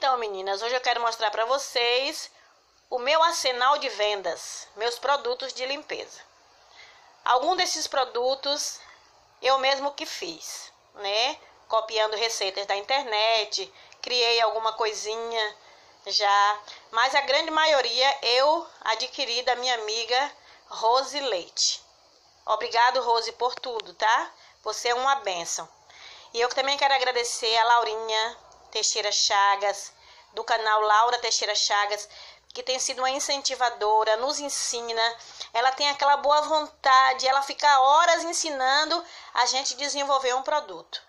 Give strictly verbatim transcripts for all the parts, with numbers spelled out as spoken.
Então, meninas, hoje eu quero mostrar para vocês o meu arsenal de vendas, meus produtos de limpeza. Algum desses produtos eu mesmo que fiz, né? Copiando receitas da internet, criei alguma coisinha já, mas a grande maioria eu adquiri da minha amiga Rose Leite. Obrigado, Rose, por tudo, tá? Você é uma bênção. E eu também quero agradecer a Laurinha Teixeira Chagas, do canal Laura Teixeira Chagas, que tem sido uma incentivadora, nos ensina. Ela tem aquela boa vontade, ela fica horas ensinando a gente desenvolver um produto,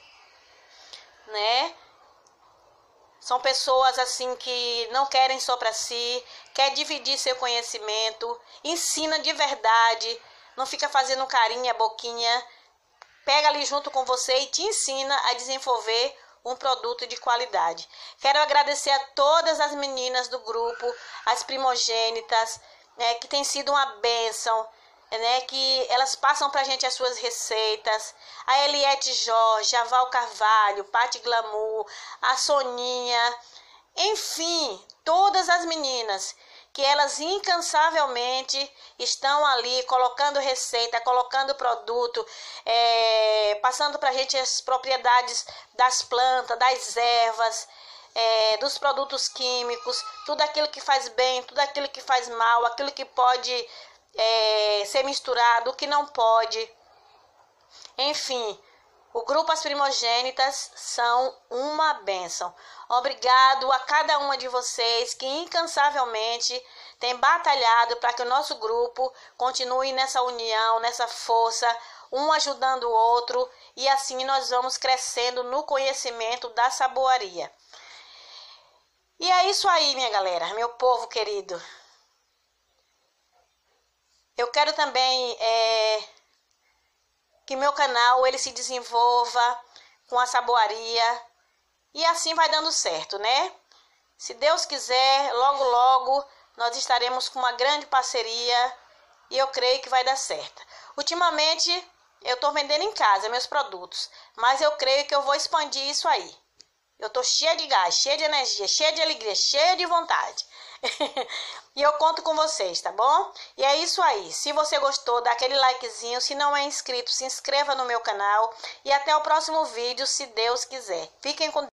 né? São pessoas assim que não querem só para si, quer dividir seu conhecimento, ensina de verdade, não fica fazendo carinha, boquinha, pega ali junto com você e te ensina a desenvolver um produto de qualidade. Quero agradecer a todas as meninas do grupo, as primogênitas, né, que tem sido uma bênção, né, que elas passam pra gente as suas receitas. A Eliette Jorge, a Val Carvalho, Pati Glamour, a Soninha, enfim, todas as meninas que elas incansavelmente estão ali colocando receita, colocando produto, é, passando para a gente as propriedades das plantas, das ervas, é, dos produtos químicos, tudo aquilo que faz bem, tudo aquilo que faz mal, aquilo que pode é, ser misturado, o que não pode. Enfim, o grupo As Primogênitas são uma bênção. Obrigado a cada uma de vocês que incansavelmente tem batalhado para que o nosso grupo continue nessa união, nessa força, um ajudando o outro, e assim nós vamos crescendo no conhecimento da saboaria. E é isso aí, minha galera, meu povo querido. Eu quero também é, que meu canal ele se desenvolva com a saboaria, e assim vai dando certo, né? Se Deus quiser, logo, logo, nós estaremos com uma grande parceria e eu creio que vai dar certo. Ultimamente, eu estou vendendo em casa meus produtos, mas eu creio que eu vou expandir isso aí. Eu estou cheia de gás, cheia de energia, cheia de alegria, cheia de vontade. E eu conto com vocês, tá bom? E é isso aí. Se você gostou, dá aquele likezinho. Se não é inscrito, se inscreva no meu canal. E até o próximo vídeo, se Deus quiser. Fiquem com Deus.